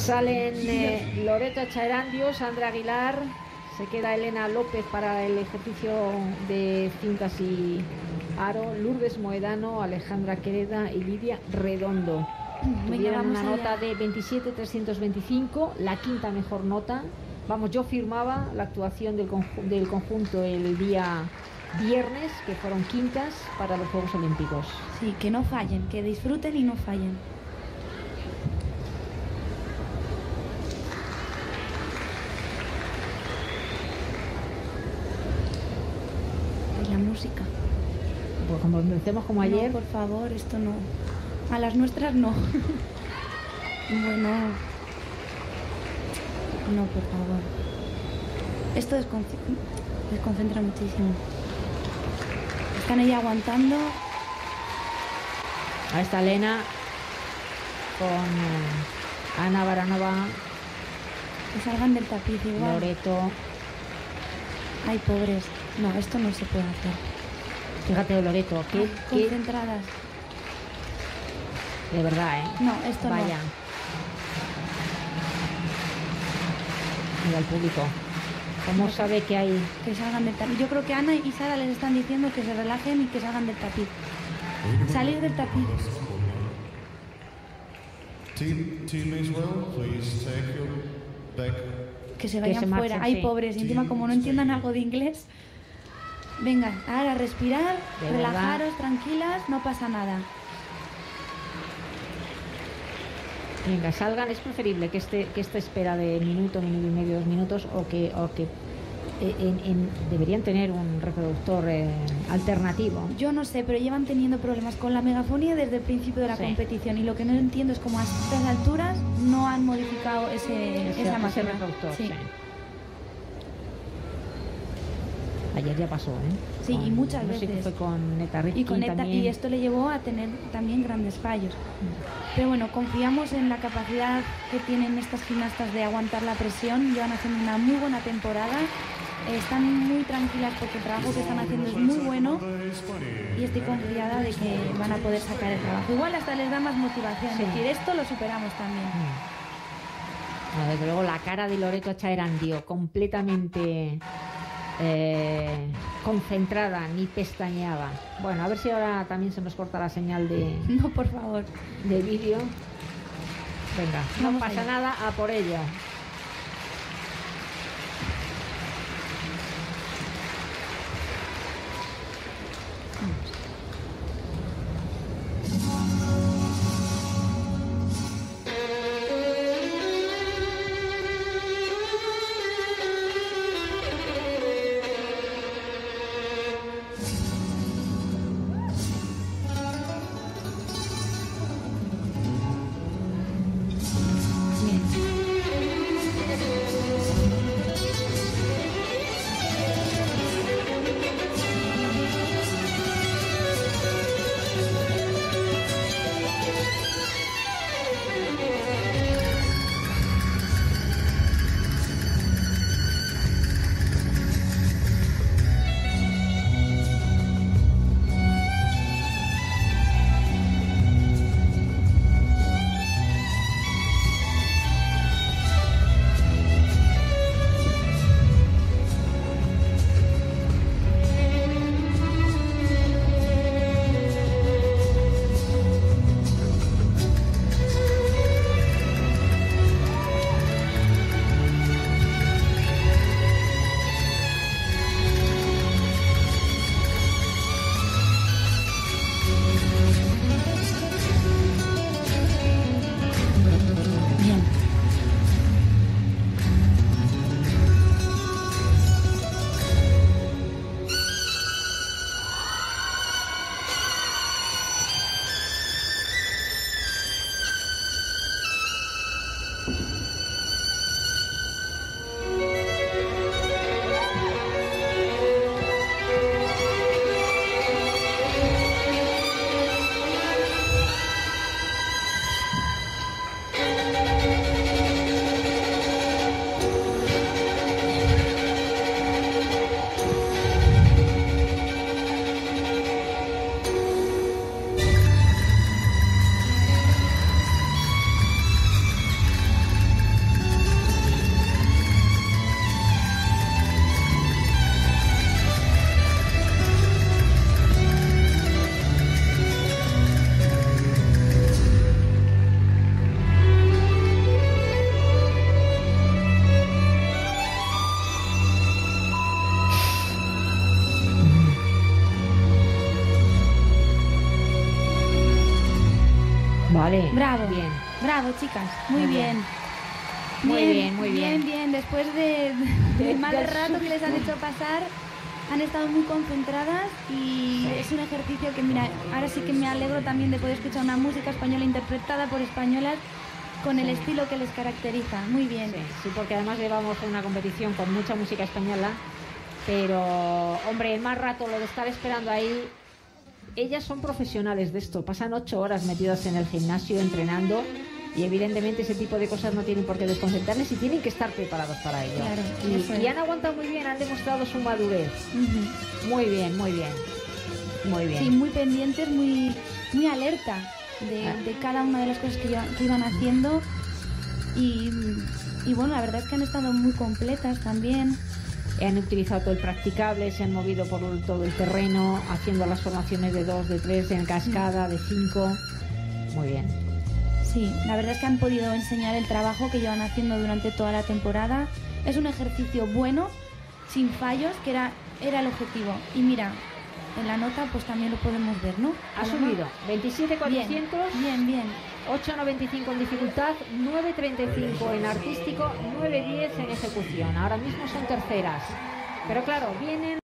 Salen Loreto Echaerandio, Sandra Aguilar, se queda Elena López para el ejercicio de cintas y aro, Lourdes Moedano, Alejandra Quereda y Lidia Redondo. Tuvieron una nota de 27.325, la quinta mejor nota. Vamos, yo firmaba la actuación del conjunto el día viernes, que fueron quintas para los Juegos Olímpicos. Sí, que no fallen, que disfruten y no fallen. La música. Pues como empecemos como ayer. No, por favor, esto no. A las nuestras no. Bueno. No, por favor. Esto desconcentra muchísimo. Están ahí aguantando. Ahí está Elena con Ana Baranova. Que salgan del tapiz igual. Loreto. Ay, pobres. No, esto no se puede hacer. Fíjate, Loreto, ¿qué? Concentradas. De verdad, ¿eh? No, esto Vaya. no. Mira el público. ¿Cómo sabe que hay? Que salgan del tapiz. Yo creo que Ana y Sara les están diciendo que se relajen y que salgan del tapiz. Salir del tapiz. Team Israel, please take your back. Que se vayan fuera. Ay, pobres. Y encima, como no entiendan algo de inglés. Venga, ahora respirar, relajaros, tranquilas, no pasa nada. Venga, salgan. Es preferible que esta espera de minuto y medio, 2 minutos, o que deberían tener un reproductor alternativo. Yo no sé, pero llevan teniendo problemas con la megafonía desde el principio de la competición, y lo que no entiendo es cómo a estas alturas no han modificado esa máquina. Reproductor. Sí. Sí. Ayer ya pasó, ¿eh? Sí, y muchas veces. Sí, fue con Neta Rifkin y esto le llevó a tener también grandes fallos. Pero bueno, confiamos en la capacidad que tienen estas gimnastas de aguantar la presión. Llevan haciendo una muy buena temporada. Están muy tranquilas porque el trabajo que están haciendo es muy bueno, y estoy confiada de que van a poder sacar el trabajo. Igual hasta les da más motivación. Sí. Es decir, esto lo superamos también. No, desde luego la cara de Loreto Echaerandio, completamente concentrada, ni pestañeaba. Bueno, a ver si ahora también se nos corta la señal de No, por favor. de vídeo. Venga, no Vamos pasa allá. nada, a por ello. Vale. Bravo. Bien. Bravo, chicas. Muy bien. Muy bien, muy bien. Bien. Después del mal del rato que les han hecho pasar, han estado muy concentradas y es un ejercicio que, mira, ahora sí que me alegro también de poder escuchar una música española interpretada por españolas con el estilo que les caracteriza. Muy bien. Sí, porque además llevamos una competición con mucha música española, pero, hombre, el más rato, lo de estar esperando ahí, ellas son profesionales de esto, pasan 8 horas metidas en el gimnasio entrenando y evidentemente ese tipo de cosas no tienen por qué desconcentrarles y tienen que estar preparados para ello. Claro, y han aguantado muy bien, han demostrado su madurez. Muy bien. Sí, muy pendientes, muy alerta de cada una de las cosas que iban haciendo y bueno, la verdad es que han estado muy completas también. Han utilizado todo el practicable, se han movido por todo el terreno, haciendo las formaciones de 2, de 3, en cascada, de 5. Muy bien. Sí, la verdad es que han podido enseñar el trabajo que llevan haciendo durante toda la temporada. Es un ejercicio bueno, sin fallos, que era el objetivo. Y mira, en la nota pues también lo podemos ver, ¿no? Ha subido 27.400, bien. 8.95 en dificultad, 9.35 en artístico, 9.10 en ejecución. Ahora mismo son terceras. Pero claro, vienen